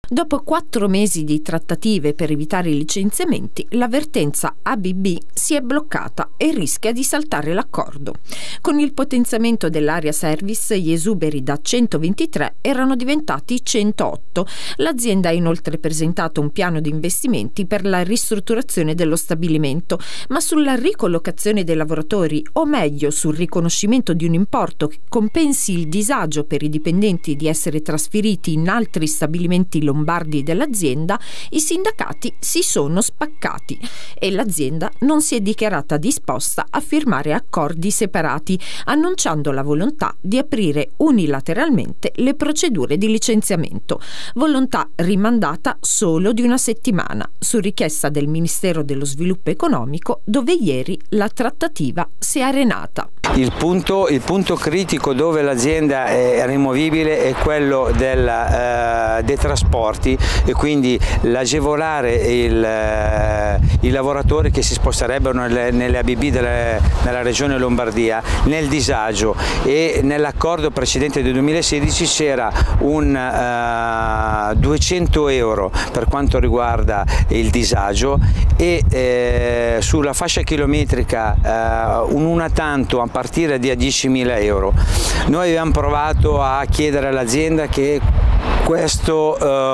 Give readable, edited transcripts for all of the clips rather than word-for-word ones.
Dopo 4 mesi di trattative per evitare i licenziamenti, la vertenza ABB si è bloccata e rischia di saltare l'accordo. Con il potenziamento dell'area service, gli esuberi da 123 erano diventati 108. L'azienda ha inoltre presentato un piano di investimenti per la ristrutturazione dello stabilimento, ma sulla ricollocazione dei lavoratori, o meglio sul riconoscimento di un importo che compensi il disagio per i dipendenti di essere trasferiti in altri stabilimenti lombardi dell'azienda, i sindacati si sono spaccati e l'azienda non si è dichiarata disposta a firmare accordi separati, annunciando la volontà di aprire unilateralmente le procedure di licenziamento, volontà rimandata solo di una settimana su richiesta del Ministero dello Sviluppo Economico, dove ieri la trattativa si è arenata. Il punto critico dove l'azienda è rimovibile è quello dei trasporti, e quindi l'agevolare i lavoratori che si sposterebbero nelle ABB nella regione Lombardia nel disagio. E nell'accordo precedente del 2016 c'era un 200 euro per quanto riguarda il disagio e sulla fascia chilometrica un una tanto a partire da 10.000 euro. Noi abbiamo provato a chiedere all'azienda che questo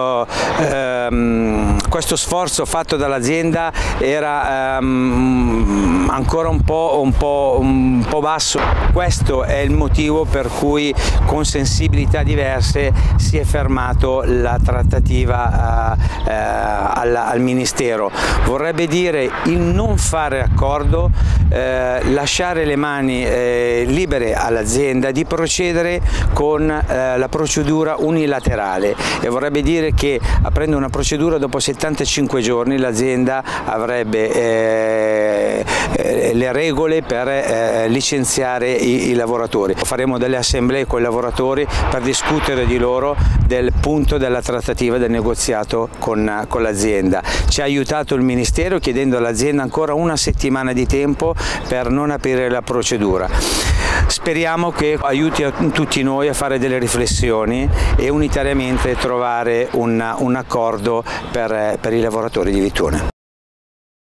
sforzo fatto dall'azienda era ancora un po' basso. Questo è il motivo per cui con sensibilità diverse si è fermato la trattativa al Ministero. Vorrebbe dire il non fare accordo, lasciare le mani libere all'azienda di procedere con la procedura unilaterale, e vorrebbe dire che aprendo una procedura dopo 75 giorni l'azienda avrebbe le regole per licenziare i lavoratori. Faremo delle assemblee con i lavoratori per discutere di loro del punto della trattativa, del negoziato con l'azienda. Ci ha aiutato il Ministero chiedendo all'azienda ancora una settimana di tempo per non aprire la procedura. Speriamo che aiuti a tutti noi a fare delle riflessioni e unitariamente trovare un accordo per i lavoratori di Vittuone.